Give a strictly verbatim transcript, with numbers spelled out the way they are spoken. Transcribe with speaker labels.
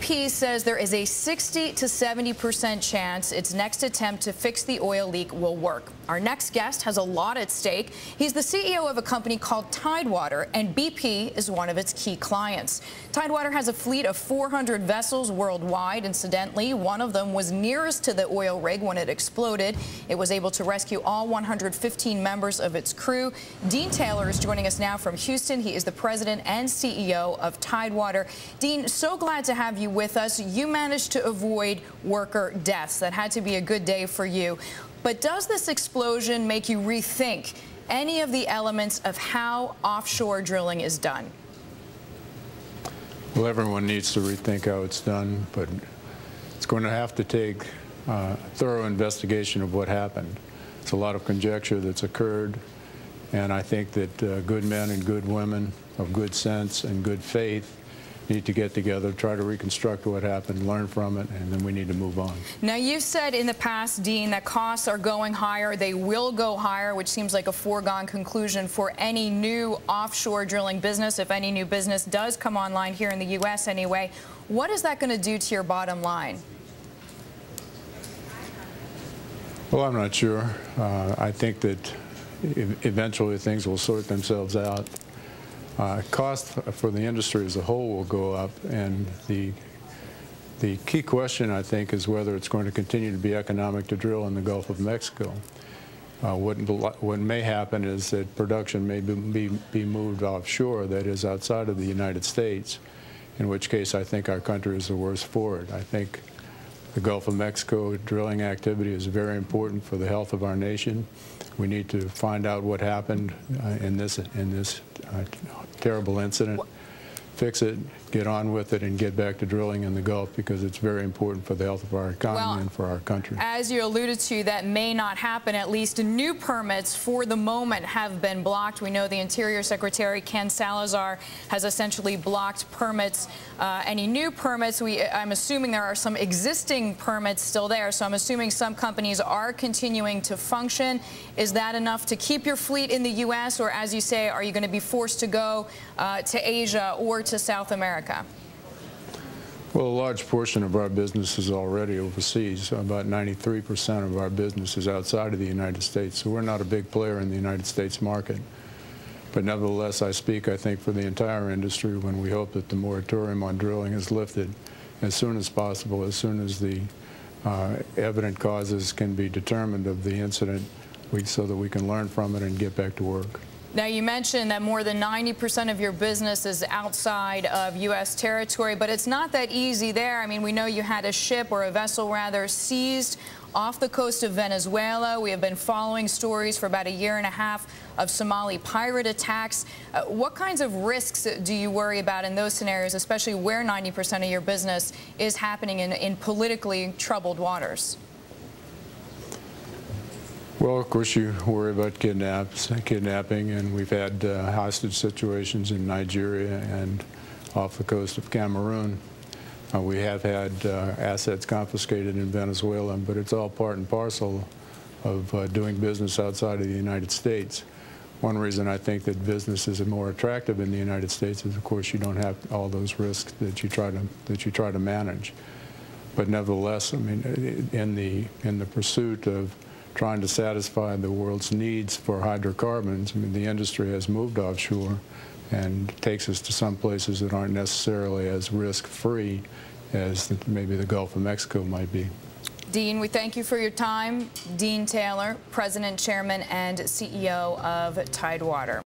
Speaker 1: P says there is a sixty to seventy percent chance its next attempt to fix the oil leak will work. Our next guest has a lot at stake. He's the C E O of a company called Tidewater, and B P is one of its key clients. Tidewater has a fleet of four hundred vessels worldwide. Incidentally, one of them was nearest to the oil rig when it exploded. It was able to rescue all one hundred fifteen members of its crew. Dean Taylor is joining us now from Houston. He is the president and C E O of Tidewater. Dean, so glad to have you with us. You managed to avoid worker deaths. That had to be a good day for you. But does this explosion make you rethink any of the elements of how offshore drilling is done?
Speaker 2: Well, everyone needs to rethink how it's done, but it's going to have to take uh, thorough investigation of what happened. It's a lot of conjecture that's occurred, and I think that uh, good men and good women of good sense and good faith need to get together, try to reconstruct what happened, learn from it, and then we need to move on.
Speaker 1: Now, you've said in the past, Dean, that costs are going higher. They will go higher, which seems like a foregone conclusion for any new offshore drilling business, if any new business does come online here in the U S anyway. What is that going to do to your bottom line?
Speaker 2: Well, I'm not sure. Uh, I think that eventually things will sort themselves out. Uh, cost for the industry as a whole will go up, and the the key question, I think, is whether it's going to continue to be economic to drill in the Gulf of Mexico. Uh, what, what may happen is that production may be, be moved offshore, that is outside of the United States, in which case I think our country is the worse for it. I think the Gulf of Mexico drilling activity is very important for the health of our nation. We need to find out what happened uh, in this in this uh, terrible incident, fix it, get on with it, and get back to drilling in the Gulf, because it's very important for the health of our economy
Speaker 1: well,
Speaker 2: and for our country.
Speaker 1: As you alluded to, that may not happen. At least new permits for the moment have been blocked. We know the Interior Secretary, Ken Salazar, has essentially blocked permits. Uh, any new permits, we, I'm assuming there are some existing permits still there, so I'm assuming some companies are continuing to function. Is that enough to keep your fleet in the U S, or, as you say, are you going to be forced to go uh, to Asia or to South America?
Speaker 2: Well, a large portion of our business is already overseas. About ninety-three percent of our business is outside of the United States, so we're not a big player in the United States market. But nevertheless, I speak, I think, for the entire industry when we hope that the moratorium on drilling is lifted as soon as possible, as soon as the uh, evident causes can be determined of the incident, we, so that we can learn from it and get back to work.
Speaker 1: Now, you mentioned that more than ninety percent of your business is outside of U S territory, but it's not that easy there. I mean, we know you had a ship, or a vessel rather, seized off the coast of Venezuela. We have been following stories for about a year and a half of Somali pirate attacks. Uh, what kinds of risks do you worry about in those scenarios, especially where ninety percent of your business is happening in, in politically troubled waters?
Speaker 2: Well, of course, you worry about kidnaps, kidnapping, and we've had uh, hostage situations in Nigeria and off the coast of Cameroon. Uh, we have had uh, assets confiscated in Venezuela, but it's all part and parcel of uh, doing business outside of the United States. One reason I think that business is more attractive in the United States is, of course, you don't have all those risks that you try to that you try to manage. But nevertheless, I mean, in the in the pursuit of trying to satisfy the world's needs for hydrocarbons, I mean, the industry has moved offshore and takes us to some places that aren't necessarily as risk-free as the, maybe the Gulf of Mexico might be.
Speaker 1: Dean, we thank you for your time. Dean Taylor, President, Chairman, and C E O of Tidewater.